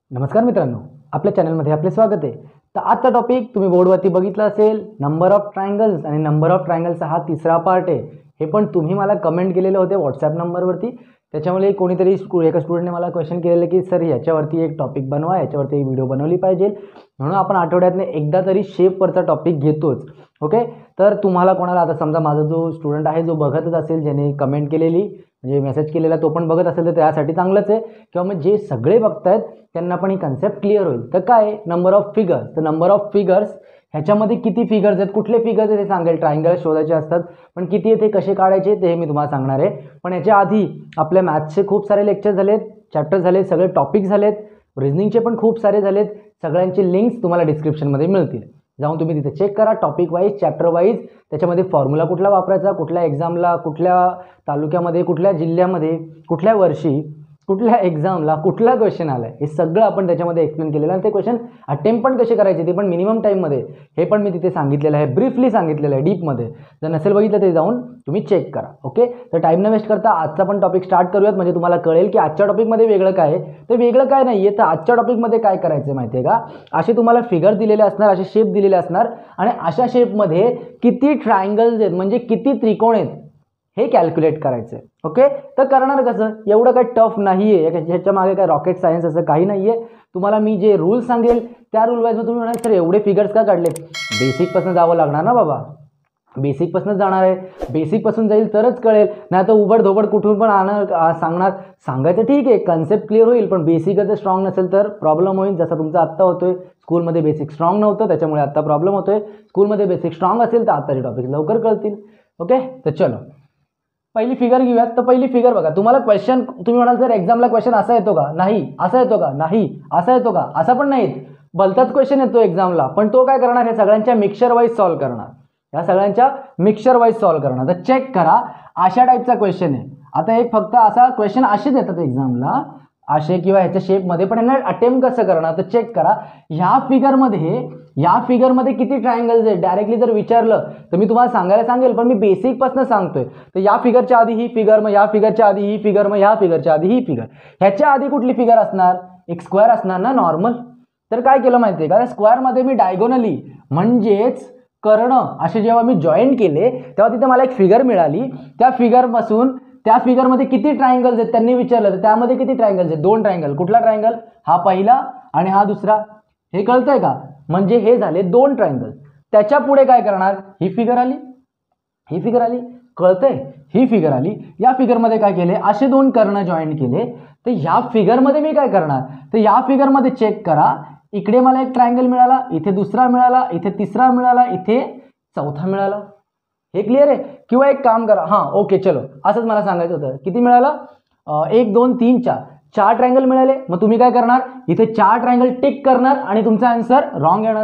नमस्कार मित्रांनो, आपल्या चॅनलमध्ये आपले स्वागत आहे। तर आजचा टॉपिक तुम्ही बोर्डवरती बघितला असेल, नंबर ऑफ ट्रायंगल्स आणि नंबर ऑफ ट्रायंगल्सचा हा तिसरा पार्ट आहे। हे पण तुम्ही मला कमेंट केलेले होते व्हॉट्सॲप नंबरवरती। त्याच्यामुळे कोणीतरी एका स्टुडंटने मला क्वेश्चन केलेलं की सर याच्यावरती एक टॉपिक बनवा, याच्यावरती एक व्हिडिओ बनवली पाहिजे। म्हणून आपण आठवड्यातून एकदा तरी शेपवरचा टॉपिक घेतोच। ओके, तर तुम्हाला कोणाला आता समजा माझा जो स्टुडंट आहे जो बघतच असेल, ज्याने कमेंट केलेली म्हणजे मेसेज केलेला तो पण बघत असेल तर त्यासाठी चांगलंच आहे, किंवा मग जे सगळे बघतायत त्यांना पण ही कन्सेप्ट क्लिअर होईल। तर काय नंबर ऑफ फिगर्स, तर नंबर ऑफ फिगर्स ह्याच्यामध्ये किती फिगर्स आहेत, कुठले फिगर्स आहेत ते सांगेल। ट्रायंगल शोधायचे असतात, पण किती आहे ते कसे काढायचे ते मी तुम्हाला सांगणार आहे। पण याच्या आधी आपल्या मॅथ्सचे खूप सारे लेक्चर झालेत, चॅप्टर झाले, सगळे टॉपिक झालेत, रिझनिंगचे पण खूप सारे झालेत। सगळ्यांचे लिंक्स तुम्हाला डिस्क्रिप्शनमध्ये मिळतील, जाऊन तुम्ही तिथे चेक करा। टॉपिक वाईज, चॅप्टर वाईज, त्याच्यामध्ये फॉर्म्युला कुठला वापरायचा, कुठल्या एक्झामला, कुठल्या तालुक्यामध्ये, कुठल्या जिल्ह्यामध्ये, कुठल्या वर्षी, कुठल्या एक्झामला कुठला क्वेश्चन आलाय, हे सगळं आपण त्याच्यामध्ये एक्सप्लेन केलेलं आहे। ते क्वेश्चन अटेम्प्ट पण कसे करायचे ते पण मिनिमम टाईममध्ये, हे पण मी तिथे सांगितलेलं आहे, ब्रीफली सांगितलेलं आहे डीपमध्ये। जर नसेल बघितलं ते जाऊन तुम्ही चेक करा। ओके, तर टाईम न वेस्ट करता आजचा पण टॉपिक स्टार्ट करूयात, म्हणजे तुम्हाला कळेल की आजच्या टॉपिकमध्ये वेगळं काय आहे। ते वेगळं काय नाही आहे, तर आजच्या टॉपिकमध्ये काय करायचं माहिती आहे का, असे तुम्हाला फिगर दिलेले असणार, असे शेप दिलेले असणार, आणि अशा शेपमध्ये किती ट्रायंगल्स आहेत म्हणजे किती त्रिकोण आहेत हे कॅल्क्युलेट करायचं आहे। ओके, तर करणार कसं, एवढं काही टफ नाही आहे, ह्याच्या मागे काय रॉकेट सायन्स असं काही नाही आहे। तुम्हाला मी जे रूल सांगेल त्या रूल वाईज तुम्ही म्हणाल सर एवढे फिगर्स का काढले, बेसिकपासून जावं लागणार ना बाबा, बेसिकपासून जाणार आहे, बेसिकपासून जाईल तरच कळेल, नाही तर उबड धोबड कुठून पण सांगायचं ठीक आहे, कन्सेप्ट क्लिअर होईल, पण बेसिकच जर स्ट्रॉंग नसेल तर प्रॉब्लेम होईल। जसा तुमचा आत्ता होतोय, स्कूलमध्ये बेसिक स्ट्रॉंग नव्हतं त्याच्यामुळे आत्ता प्रॉब्लेम होतोय, स्कूलमध्ये बेसिक स्ट्रॉंग असेल तर आत्ताचे टॉपिक लवकर कळतील। ओके, तर चलो पहिली फिगर घेऊयात। तर पहिली फिगर बघा, तुम्हाला क्वेश्चन तुम्ही म्हणाल सर एक्झामला क्वेश्चन असा येतो का, नाही असा येतो का, नाही असा येतो का, असा पण नाही, भलताच क्वेश्चन येतो एक्झामला, पण तो काय करणार, हे सगळ्यांच्या मिक्सचर वाईज सॉल्व्ह करणार, या सगळ्यांच्या मिक्सचर वाईज सॉल्व्ह करणार। तर चेक करा, अशा टाईपचा क्वेश्चन आहे। आता एक फक्त असा क्वेश्चन असेच येतात एक्झामला, असे किंवा ह्याच्या शेपमध्ये, पण यांना अटेम्प्ट कसं करणार, तर चेक करा या फिगरमध्ये किती ट्रायंगल्स आहेत। डायरेक्टली जर विचारलं तर मी तुम्हाला सांगायला सांगेल, पण मी बेसिकपासून सांगतोय। तर या फिगरच्या आधी ही फिगर, मग या फिगरच्या आधी ही फिगर, मग या फिगरच्या आधी ही फिगर, ह्याच्या आधी कुठली फिगर असणार, एक स्क्वेअर असणार ना नॉर्मल। तर काय केलं माहिती आहे का, स्क्वेअरमध्ये मी डायगोनली म्हणजेच कर्ण असे जेव्हा मी जॉईंट केले तेव्हा तिथे मला एक फिगर मिळाली। त्या फिगरमध्ये किती ट्रायंगल्स आहेत त्यांनी विचारलं, तर त्यामध्ये किती ट्रायंगल्स आहेत, 2 ट्रायंगल। कुठला ट्रायंगल, हा पहिला आणि हा दुसरा, हे कळतंय का, म्हणजे हे झाले 2 ट्रायंगल। त्याच्या पुढे काय करणार, ही फिगर आली, ही फिगर आली, कळतंय, ही फिगर आली। या फिगरमध्ये काय केले, असे 2 कर्ण जॉईंट केले। तर या फिगरमध्ये मी काय करणार, तर या फिगरमध्ये चेक करा, इकडे मला एक ट्रायंगल मिळाला, इथे दुसरा मिळाला, इथे तिसरा मिळाला, इथे चौथा मिळाला। हे क्लिअर आहे, किंवा एक काम करा, हां ओके चलो असंच मला सांगायचं होतं, किती मिळालं, 1 2 3 4 ट्रायंगल मिळाले। मग तुम्ही काय करणार, इथे 4 ट्रायंगल टिक करणार आणि तुमचा आन्सर रॉंग येणार,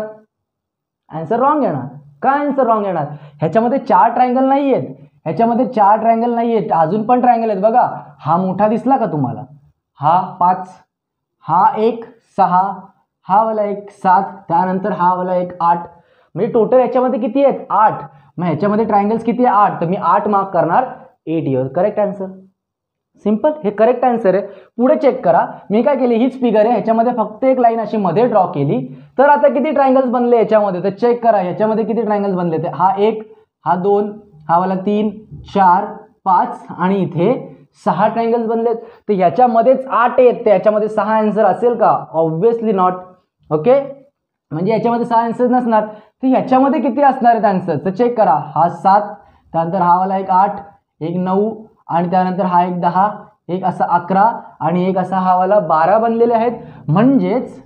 आन्सर रॉंग येणार। का आन्सर रॉंग येणार, ह्याच्यामध्ये 4 ट्रायंगल नाही आहेत, ह्याच्यामध्ये 4 ट्रायंगल नाही आहेत, अजून पण ट्रायंगल आहेत बघा। हा मोठा दिसला का तुम्हाला, हा 5, हा एक 6, हा वाला एक 7, त्यानंतर हा वाला एक 8, म्हणजे टोटल ह्याच्यामध्ये किती आहेत, 8। मग ह्याच्यामध्ये ट्रायंगल्स किती आहे, 8, तर मी 8 मार्क करणार, 8 इयर करेक्ट आन्सर। सिंपल, हे करेक्ट आन्सर आहे। पुढे चेक करा, मी काय केली, हीच फिगर आहे, ह्याच्यामध्ये फक्त एक लाईन अशी मध्ये ड्रॉ केली, तर आता किती ट्रायंगल्स बनले याच्यामध्ये, तर चेक करा ह्याच्यामध्ये किती ट्रायंगल्स बनले, ते हा 1, हा 2, हा वाला 3 4 5 आणि इथे 6 ट्रायंगल्स बनलेत। तर ह्याच्यामध्येच 8 आहेत, तर याच्यामध्ये 6 आन्सर असेल का, ऑब्व्हियसली नॉट। ओके, म्हणजे याच्यामध्ये 6 आन्सर नसणार, तर ह्याच्यामध्ये किती असणार आहेत आन्सर, तर चेक करा, हा 7, त्यानंतर हा वाला एक 8, एक 9 आणि त्यानंतर हा एक 10, एक असा 11 आणि एक असा हा वाला 12 बनलेले आहेत, म्हणजेच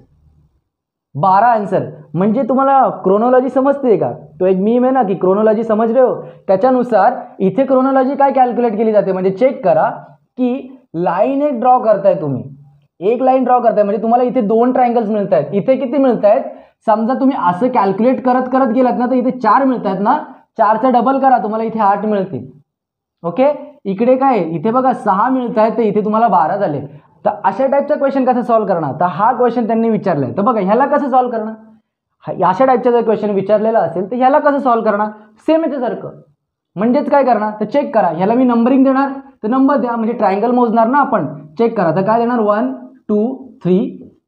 12 आन्सर। म्हणजे तुम्हाला क्रोनोलॉजी समजते का, तो एक मीम आहे ना की क्रोनोलॉजी समज रहे हो, त्याच्यानुसार इथे क्रोनोलॉजी काय कॅल्क्युलेट केली जाते, म्हणजे चेक करा की लाईन एक ड्रॉ करताय तुम्ही, एक लाईन ड्रॉ करताय म्हणजे तुम्हाला इथे 2 ट्रायंगल्स मिळत आहेत, इथे किती मिळत आहेत, समजा तुम्ही असं कॅल्क्युलेट करत करत गेलात ना तर इथे 4 मिळत आहेत ना, 4चा डबल करा तुम्हाला इथे 8 मिळतील। ओके, इकडे काय, इथे बघा 6 मिळत आहेत, तर इथे तुम्हाला 12 झाले। तर अशा टाईपचा क्वेश्चन कसं सॉल्व्ह करणार, तर हा क्वेश्चन त्यांनी विचारलाय, तर बघा ह्याला कसं सॉल्व्ह करणार, अशा टाईपचा जर क्वेश्चन विचारलेला असेल तर ह्याला कसं सॉल्व्ह करणार, सेम याच्यासारखं। म्हणजेच काय करणार, तर चेक करा, ह्याला मी नंबरिंग देणार, तर नंबर द्या, म्हणजे ट्रायंगल मोजणार ना आपण, चेक करा, तर काय देणार 1 2 3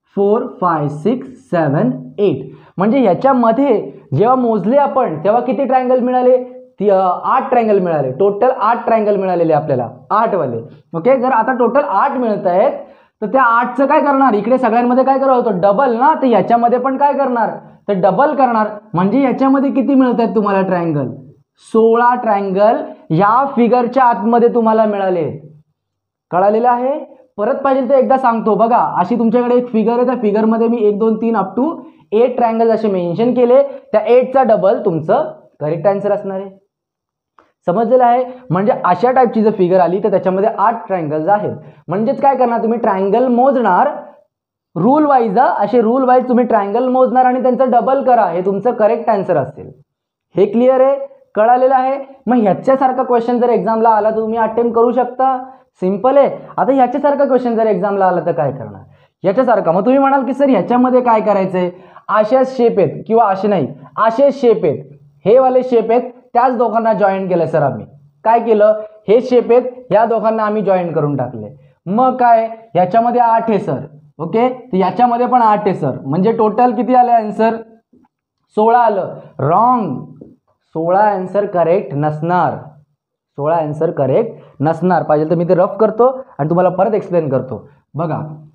4 5 6 7 8. म्हणजे ह्याच्यामध्ये जेव्हा मोजले आपण तेव्हा किती ट्रायंगल मिळाले? 8 ट्रायंगल मिळाले. टोटल 8 ट्रायंगल मिळालेले आपल्याला, 8 वाले. ओके, जर आता टोटल 8 मिळत आहेत तर त्या 8चं काय करणार? इकडे सगळ्यांमध्ये काय करावं होतं? डबल ना, तर ह्याच्यामध्ये पण काय करणार? तर डबल करणार. म्हणजे ह्याच्यामध्ये किती मिळत आहेत तुम्हाला ट्रायंगल? 16 ट्रायंगल ह्या फिगरच्या आतमध्ये तुम्हाला मिळाले. कळालेलं आहे? परत पाहिजे तर एकदा सांगतो बघा. अशी तुमच्याकडे एक फिगर आहे, त्या फिगरमध्ये मी 1 2 3 अप टू 8 ट्रायंगल असे मेन्शन केले. त्या 8चा डबल तुमचं करेक्ट आन्सर असणार आहे. समजलेलं आहे? म्हणजे अशा टाईपची जर फिगर आली तर त्याच्यामध्ये 8 ट्रायंगल्स आहेत. म्हणजेच काय करणार तुम्ही? ट्रायंगल मोजणार रूल वाईज, असे रूल वाईज तुम्ही ट्रायंगल मोजणार आणि त्यांचं डबल करा, हे तुमचं करेक्ट आन्सर असेल. हे क्लिअर आहे? कळालेलं आहे? मग ह्याच्यासारखा क्वेश्चन जर एक्झामला आला तर तुम्ही अटेम्प्ट करू शकता. सिंपल आहे. आता ह्याच्यासारखा क्वेश्चन जर एक्झामला आला तर काय करणार? ह्याच्यासारखा. मग तुम्ही म्हणाल की सर ह्याच्यामध्ये काय करायचंय? अशाच शेप आहेत किंवा असे नाही, असेच शेप आहेत, हे वाले शेप आहेत, त्याच दोघांना जॉईन केलं सर आम्ही. काय केलं? हे शेप आहेत, ह्या दोघांना आम्ही जॉईन करून टाकले. मग काय? ह्याच्यामध्ये 8 आहे सर. ओके, तर याच्यामध्ये पण 8 आहे सर. म्हणजे टोटल किती आले आन्सर? 16 आलं. रॉंग. 16 आन्सर करेक्ट नसणार. 16 आन्सर करेक्ट नसणार. पाहिजे तर मी ते रफ करतो आणि तुम्हाला परत एक्सप्लेन करतो. बघा,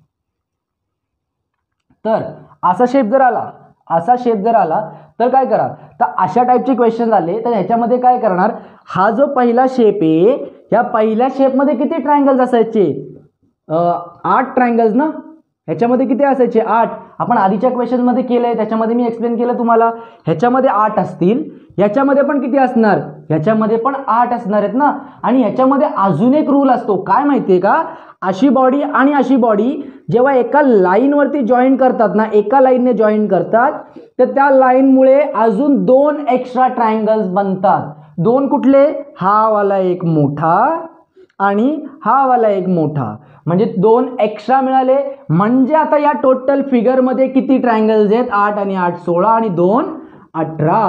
तर असा शेप जर आला, असा शेप जर आला तर काय करा? तर अशा टाईपचे क्वेश्चन आले तर ह्याच्यामध्ये काय करणार? हा जो पहिला शेप आहे, ह्या पहिल्या शेपमध्ये किती ट्रायंगल्स असायचे? 8 ट्रायंगल्स ना. ह्याच्यामध्ये किती असायचे? 8. आपण आधीच्या क्वेश्चनमध्ये केलंय, त्याच्यामध्ये मी एक्सप्लेन केलं तुम्हाला. ह्याच्यामध्ये 8 असतील, ह्याच्यामध्ये पण किती असणार? ह्याच्यामध्ये पण 8 असणार आहेत ना. आणि ह्याच्यामध्ये अजून एक रूल असतो, काय माहितीये का? अशी बॉडी आणि अशी बॉडी जेव्हा एका लाईनवरती जॉईन करतात ना, एका लाईनने जॉईन करतात, तर त्या लाईनमुळे अजून 2 एक्स्ट्रा ट्रायंगल्स बनतात. 2 कुठले? हा वाला एक मोठा आणि हा वाला एक मोठा. म्हणजे 2 एक्स्ट्रा मिळाले. म्हणजे आता या टोटल फिगरमध्ये किती ट्रायंगल्स आहेत? 8 आणि 8 16 आणि 2 18.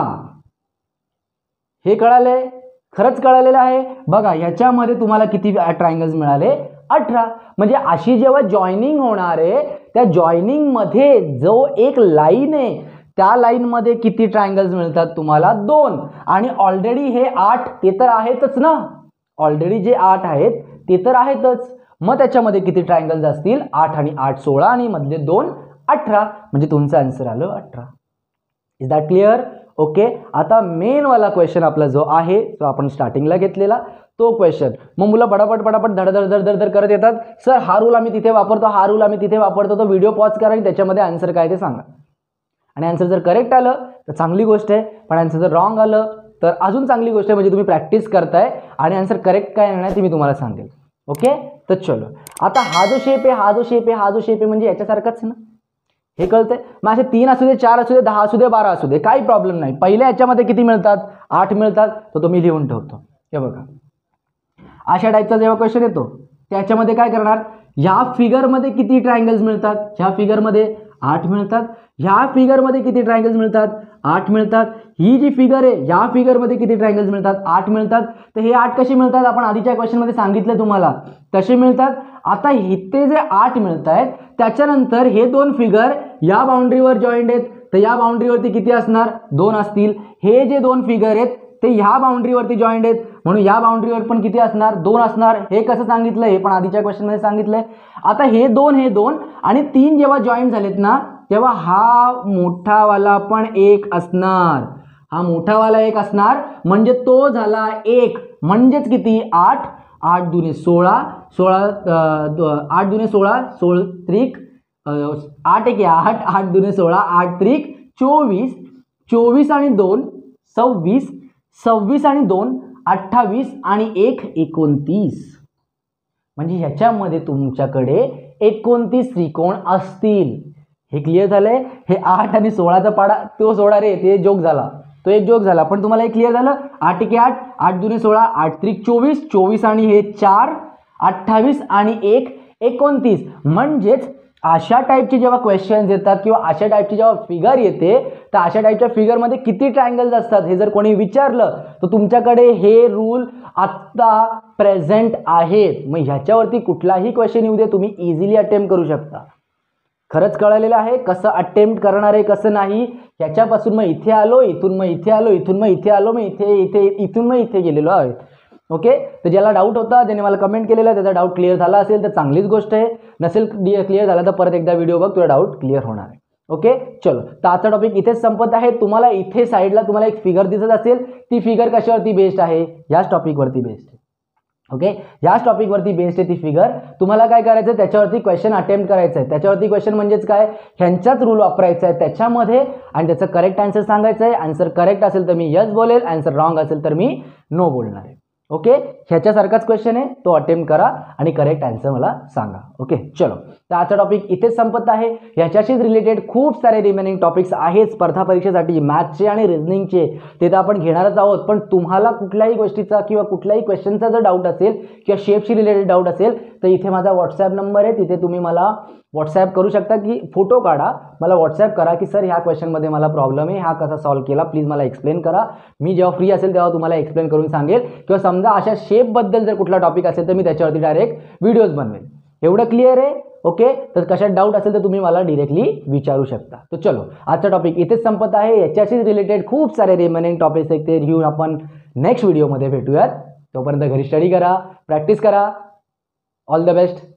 हे कळाले? खरंच कळालेलं आहे. बघा, ह्याच्यामध्ये तुम्हाला किती ट्रायंगल्स मिळाले? 18. म्हणजे अशी जेव्हा जॉईनिंग होणार आहे, त्या जॉईनिंग मध्ये जो एक लाईन आहे, त्या लाईन मध्ये किती ट्रायंगल्स मिळतात तुम्हाला? 2. आणि ऑलरेडी हे 8 ते तर आहेतच ना. ऑलरेडी जे 8 आहेत ते तर आहेतच. मग त्याच्यामध्ये किती ट्रायंगल्स असतील? 8 आणि 8 16 आणि मधले 2 18. म्हणजे तुमचं आन्सर आलं 18. Is that clear? ओके, आता मेन वाला क्वेश्चन आपला जो आहे तो आपण स्टार्टिंगला घेतलेला तो क्वेश्चन. मग मुलं पटापट पटापट धडधड करत येतात, सर हा रूल आम्ही तिथे वापरतो, हा रूल आम्ही तिथे वापरतो. तो व्हिडिओ पॉज करा आणि त्याच्यामध्ये आन्सर काय ते सांगा. आणि आन्सर जर करेक्ट आलं तर चांगली गोष्ट आहे, पण आन्सर जर रॉंग आलं तर अजून चांगली गोष्ट आहे. म्हणजे तुम्ही प्रॅक्टिस करताय आणि आन्सर करेक्ट काय येणार ते मी तुम्हाला सांगेल. ओके, तर चलो. आता हा जो शेप आहे, हा जो शेप आहे, हा जो शेप आहे, म्हणजे याच्यासारखाच ना. हे कळतंय? मग असे 3 असू दे, 4 असू दे, 10 असू दे, 12 असू दे, काही प्रॉब्लेम नाही. पहिल्या याच्यामध्ये किती मिळतात? 8 मिळतात. तर तो मी लिहून ठेवतो. हे बघा, अशा टाईपचा जेव्हा क्वेश्चन येतो त्याच्यामध्ये काय करणार? ह्या फिगरमध्ये किती ट्रायंगल्स मिळतात? ह्या फिगरमध्ये 8 मिळतात. ह्या फिगरमध्ये किती ट्रायंगल्स मिळतात? 8 मिळतात. ही जी फिगर आहे, ह्या फिगरमध्ये किती ट्रायंगल्स मिळतात? 8 मिळतात. तर हे 8 कसे मिळतात? आपण आधीच्या क्वेश्चनमध्ये सांगितले तुम्हाला, तसे मिळतात. आता इथे जे 8 मिळत आहेत त्याच्यानंतर हे 2 फिगर या बाउंड्रीवर जॉईंट आहेत, तर या बाउंड्रीवरती किती असणार? 2 असतील. हे जे 2 फिगर आहेत ते ह्या बाउंड्रीवरती जॉईंट आहेत, म्हणून या बाउंड्रीवर पण किती असणार? 2 असणार. हे कसं सांगितलं? हे पण आधीच्या क्वेश्चनमध्ये सांगितलंय. आता हे 2 आणि 3 जेव्हा जॉईंट झालेत ना, तेव्हा हा मोठावाला पण 1 असणार. हा मोठावाला 1 असणार, म्हणजे तो झाला 1. म्हणजेच किती? 8. 8 दुने 16, 8 दुने 16, 16 त्रिक 8 1 8, 8 दुने 16, 8 त्रिक 24, 24 आणि 2 26, 26 आणि 2 28 आणि 1 29. म्हणजे ह्याच्यामध्ये तुमच्याकडे 29 त्रिकोण असतील. हे क्लिअर झालंय? हे 8 आणि 16चा पाडा तो सोडा रे, ते जोक झाला, तो एक जोक झाला. पण तुम्हाला हे क्लिअर झालं? 8 1 8, 8 दुने 16, 8 त्रिक 24, 24 आणि हे 4 28 आणि 1 29. म्हणजेच अशा टाईपचे जेव्हा क्वेश्चन्स येतात किंवा अशा टाईपची जेव्हा फिगर येते, तर अशा टाईपच्या फिगरमध्ये किती ट्रायंगल्स असतात हे जर कोणी विचारलं तर तुमच्याकडे हे रूल आत्ता प्रेझेंट आहेत. मग ह्याच्यावरती कुठलाही क्वेश्चन येऊ दे, तुम्ही इझिली अटेम्प्ट करू शकता. खरंच कळलेलं आहे कसं अटेम्प्ट करणार आहे कसं नाही. ह्याच्यापासून मग इथे आलो, इथून मग इथे आलो, इथून मग इथे आलो, मग इथून मग इथे गेलेलो आहे. ओके, तर ज्याला डाऊट होता ज्याने मला कमेंट केलेला त्याचा डाऊट क्लिअर झाला असेल तर चांगलीच गोष्ट आहे. नसेल क्लिअर झाला तर परत एकदा व्हिडिओ बघ, तुला डाऊट क्लिअर होणार आहे. ओके, चलो, तर आजचा टॉपिक इथेच संपत आहे. तुम्हाला इथे साईडला तुम्हाला एक फिगर दिसत असेल, ती फिगर कशावरती बेस्ड आहे? याच टॉपिकवरती बेस्ड आहे. ओके, याच टॉपिकवरती बेस्ड आहे ती फिगर. तुम्हाला काय करायचं आहे, त्याच्यावरती क्वेश्चन अटेम्प्ट करायचं आहे. त्याच्यावरती क्वेश्चन म्हणजेच काय, ह्यांचाच रूल वापरायचा आहे त्याच्यामध्ये आणि त्याचं करेक्ट आन्सर सांगायचं आहे. आन्सर करेक्ट असेल तर मी यस बोलेल, आन्सर रॉंग असेल तर मी नो बोलणार आहे. ओके, ह्याच्यासारखाच क्वेश्चन आहे, तो अटेम्प्ट करा आणि करेक्ट आन्सर मला सांगा. ओके, चलो, तर आजचा टॉपिक इथेच संपत आहे. ह्याच्याशीच रिलेटेड खूप सारे रिमेनिंग टॉपिक्स आहेत स्पर्धा परीक्षेसाठी, मॅथ्सचे आणि रिझनिंगचे, ते तर आपण घेणारच आहोत. पण तुम्हाला कुठल्याही गोष्टीचा किंवा कुठल्याही क्वेश्चनचा जर डाऊट असेल किंवा शेपशी रिलेटेड डाऊट असेल तर इथे माझा व्हॉट्सॲप नंबर आहे, तिथे तुम्ही मला व्हॉट्सॲप करू शकता की फोटो काढा, मला व्हॉट्सॲप करा की सर ह्या क्वेश्चनमध्ये मला प्रॉब्लेम आहे, हा कसा सॉल्व्ह केला, प्लीज मला एक्सप्लेन करा. मी जेव्हा फ्री असेल तेव्हा तुम्हाला एक्सप्लेन करून सांगेल. किंवा समजा अशा शेपबद्दल जर कुठला टॉपिक असेल तर मी त्याच्यावरती डायरेक्ट व्हिडिओज बनवेल. एवढं क्लिअर आहे? ओके, तर कशात डाऊट असेल तर तुम्ही मला डिरेक्टली विचारू शकता. तर चलो, आजचा टॉपिक इथेच संपत आहे. याच्याशीच रिलेटेड खूप सारे रिमेनिंग टॉपिक्स आहेत, ते घेऊन आपण नेक्स्ट व्हिडिओमध्ये भेटूयात. तोपर्यंत घरी स्टडी करा, प्रॅक्टिस करा. All the best.